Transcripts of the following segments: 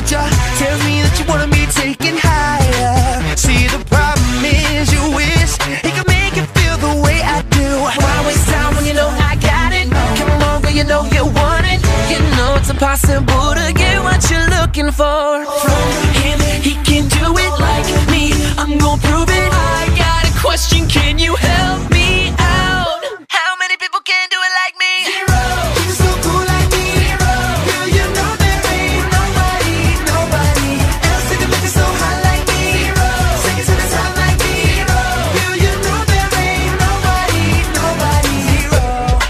at ya, tells me that you wanna be taken higher. See, the problem is you wish he could make you feel the way I do. Why waste time when you know I got it? Come on, girl, you know you want it. You know it's impossible to get what you're looking for from him. He can do it like me, I'm gonna prove it. I got a question, can you help me out? How many people can do it like me? Zero. You're so cool like me. Zero. Girl, you know there ain't nobody else that can make it so hot like me. Zero. Sing it to the top like me. Zero. Girl, you know there ain't nobody. Zero.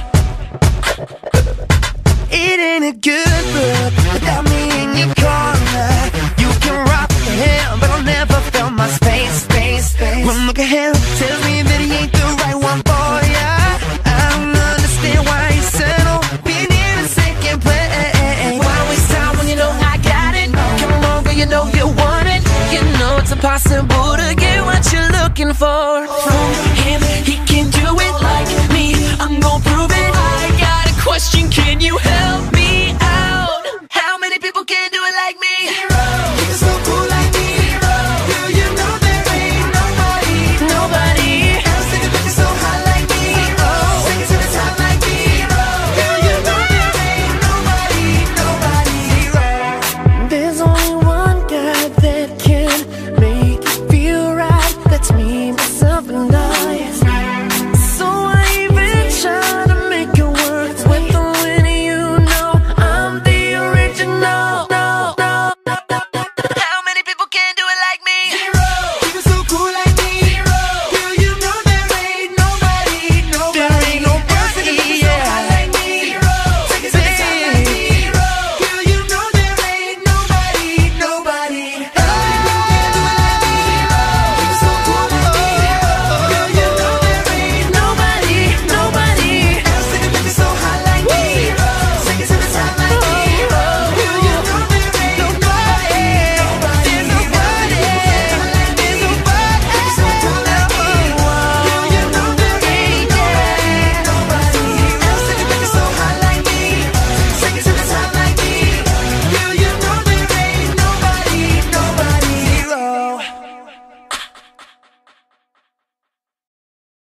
It ain't a good look without me in your corner. You can rock the hell, but I'll never feel my space. One look at him tells me that he ain't the right one for ya. I don't understand why he settled being in a second place. Why waste time when you know I got it? Come on, girl, you know you want it. You know it's impossible to get what you're looking for from